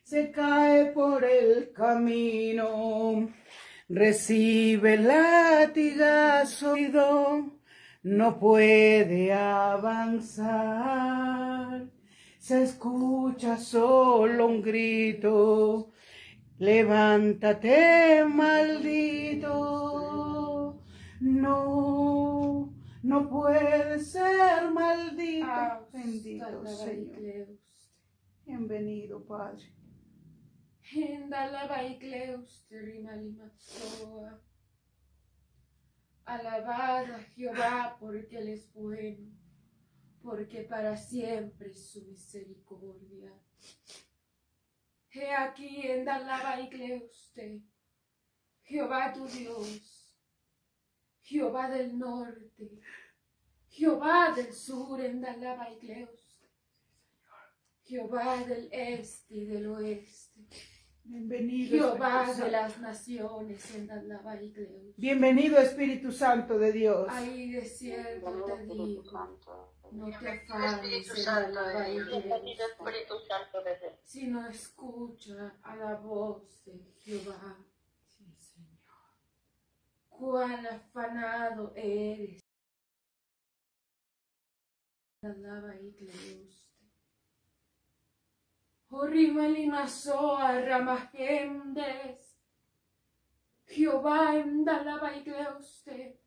se cae por el camino, recibe latigazo, no puede avanzar, se escucha solo un grito, levántate, maldito, no, no puede ser maldito. Bendito Señor. Bienvenido, Padre. Alabad a Jehová porque Él es bueno, porque para siempre es su misericordia. He aquí en Dalaba y usted, Jehová tu Dios, Jehová del norte, Jehová del sur en Dalaba y usted, Jehová del este y del oeste. Bienvenido, Jehová de las naciones en Dalaba y usted. Bienvenido, Espíritu Santo de Dios. Ahí de cierto te digo, no te afanes en Dalaba y sino escucha a la voz de Jehová. Sí, Señor. Cuán afanado eres. Alaba y Cleuste. Horrimalimasoa ramagendes. Jehová en Dalaba y Cleuste.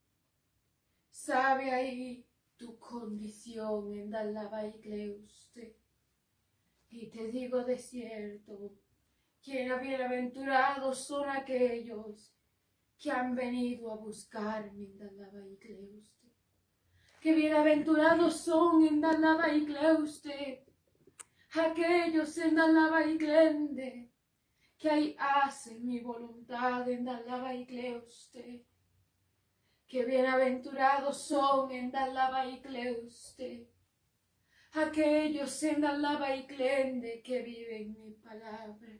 Sabe ahí tu condición en Dalaba y Cleuste. Y te digo de cierto, bienaventurados son aquellos que han venido a buscarme en Dalaba y Cleuste. Que bienaventurados son en Dalaba y Cleuste aquellos en Dalaba y Clende que ahí hacen mi voluntad en Dalaba y Cleuste. Que bienaventurados son en Dalaba y Cleuste aquellos en Dalaba y Clende que viven mi palabra.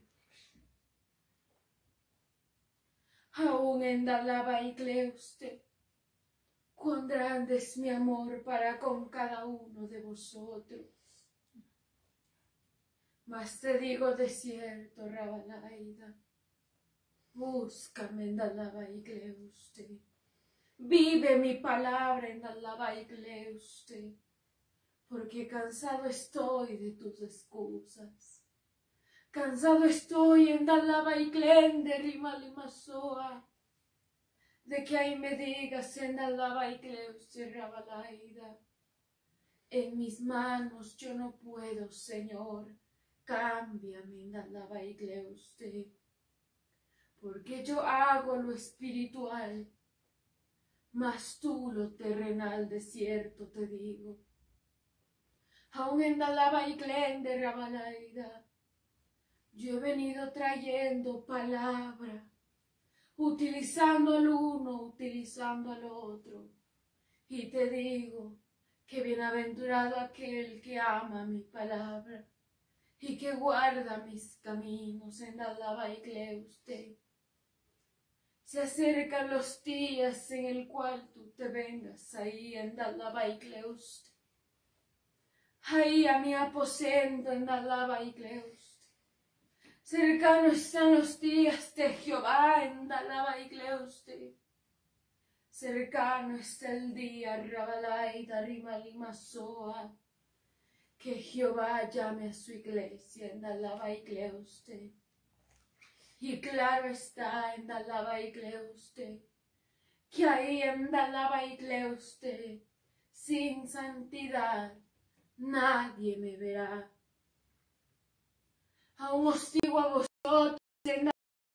Aún en Dalaba y Cleuste, cuán grande es mi amor para con cada uno de vosotros. Mas te digo de cierto, Rabalaida, búscame en Dalaba y Cleuste. Vive mi palabra en Dalaba y Cleuste, porque cansado estoy de tus excusas. Cansado estoy en Dalaba y Clende, Rimalimasoa, de que ahí me digas en Dalaba y Cleuste, Rabalaida. En mis manos yo no puedo, Señor, cámbiame en Dalaba y Cleuste, porque yo hago lo espiritual, mas tú lo terrenal, de cierto te digo. Aún en Dalaba y Clende, Rabalaida, yo he venido trayendo palabra, utilizando al uno, utilizando al otro. Y te digo que bienaventurado aquel que ama mi palabra y que guarda mis caminos en Dalaba y Cleuste. Se acercan los días en el cual tú te vengas ahí en Dalaba y Cleuste. Ahí a mi aposento en Dalaba y Cleuste. Cercanos están los días de Jehová en Dalaba y Cleuste. Cercano está el día, Rabalaida, Rimalimasoa, que Jehová llame a su iglesia en Dalaba y Cleuste. Y claro está en Dalaba y Cleuste, que ahí en Dalaba y Cleuste, sin santidad, nadie me verá. Aún os digo a vosotros en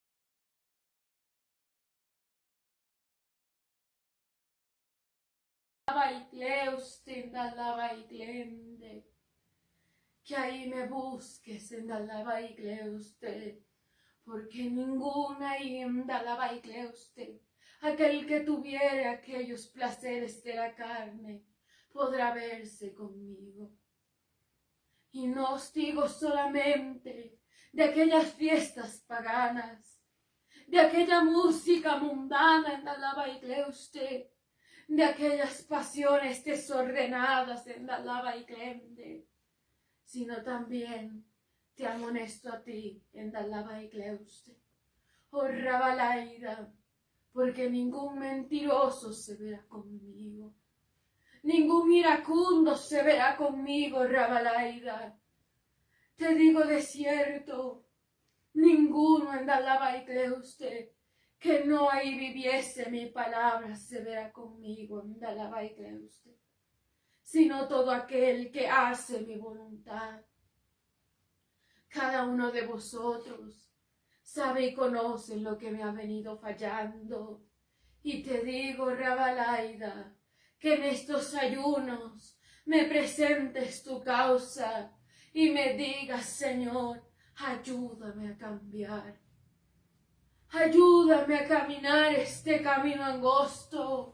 Dalaba y Cleuste, en Dalaba y Clende, que ahí me busques en Dalaba y Cleuste, porque ninguna ahí en Dalaba y Cleuste, aquel que tuviere aquellos placeres de la carne, podrá verse conmigo. Y no os digo solamente de aquellas fiestas paganas, de aquella música mundana en Dalaba y Cleuste, de aquellas pasiones desordenadas en Dalaba y Clende, sino también te amonesto a ti, en Dalaba y Cleuste. Oh Rabalaida, porque ningún mentiroso se verá conmigo. Ningún iracundo se verá conmigo, Rabalaida. Te digo de cierto, ninguno en Dalaba y Cleuste, que no ahí viviese mi palabra, se verá conmigo en Dalaba y Cleuste, sino todo aquel que hace mi voluntad. Cada uno de vosotros sabe y conoce lo que me ha venido fallando. Y te digo, Rabalaida, que en estos ayunos me presentes tu causa y me digas, Señor, ayúdame a cambiar. Ayúdame a caminar este camino angosto.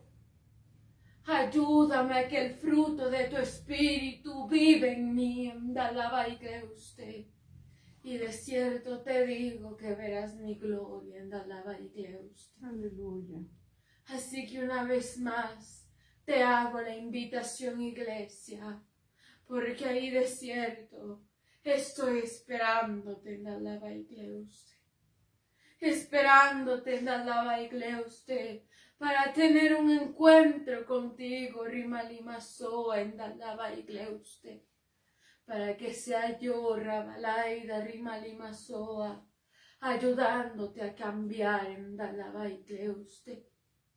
Ayúdame a que el fruto de tu espíritu vive en mí, en Dalaba y Cleuste. Y de cierto te digo que verás mi gloria en Dalaba y Cleuste. Aleluya. Así que una vez más te hago la invitación, iglesia, porque ahí de cierto estoy esperándote en Dalaba y Cleuste. Esperándote en Dalaba y Cleuste para tener un encuentro contigo, Rimalimasoa, en Dalaba y Cleuste. Para que sea yo, Rabalaida, Rimalimasoa, ayudándote a cambiar en Dalaba y Cleuste.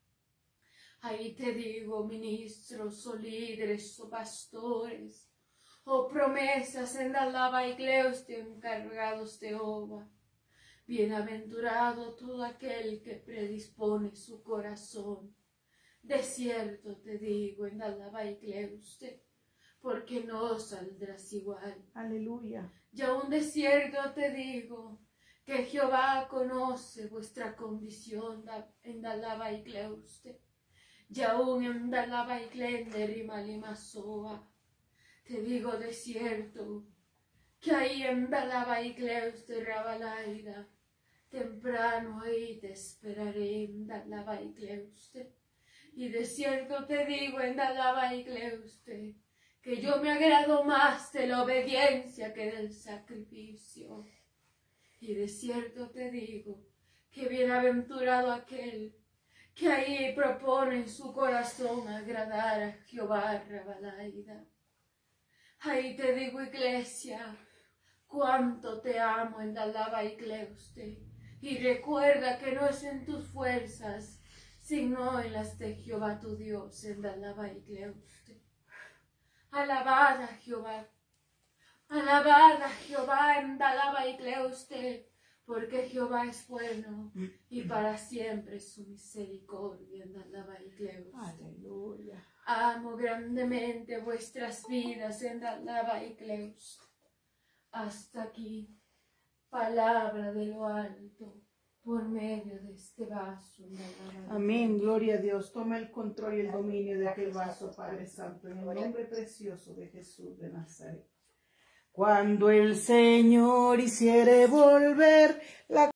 Ahí te digo, ministros, o líderes, o pastores, o promesas en Dalaba y Cleuste, encargados de obra. Bienaventurado todo aquel que predispone su corazón. De cierto te digo, en Dalaba y Cleuste, porque no saldrás igual. Aleluya. Y aún de cierto te digo, que Jehová conoce vuestra condición en Dalaba y Cleuste. Y aún en Dalaba y Clende, Rimalimasoa, te digo de cierto, que ahí en Dalaba y Cleuste, Rabalaida, temprano ahí te esperaré en Dalaba y Cleuste. Y de cierto te digo en Dalaba y Cleuste, que yo me agrado más de la obediencia que del sacrificio. Y de cierto te digo, que bienaventurado aquel que ahí propone en su corazón agradar a Jehová, Rabalaida. Ahí te digo, iglesia, cuánto te amo en Dalaba y Cleuste. Y recuerda que no es en tus fuerzas, sino en las de Jehová tu Dios, en Dalaba y Cleuste. Alabad a Jehová, alabad a Jehová en Dalaba y Cleuste, porque Jehová es bueno y para siempre es su misericordia en Dalaba y Cleuste. Aleluya. Amo grandemente vuestras vidas en Dalaba y Cleuste. Hasta aquí, palabra de lo alto, por medio de este vaso. Amén, gloria a Dios. Toma el control y el dominio de aquel vaso, Padre Santo, en el nombre precioso de Jesús de Nazaret. Cuando el Señor hiciere volver la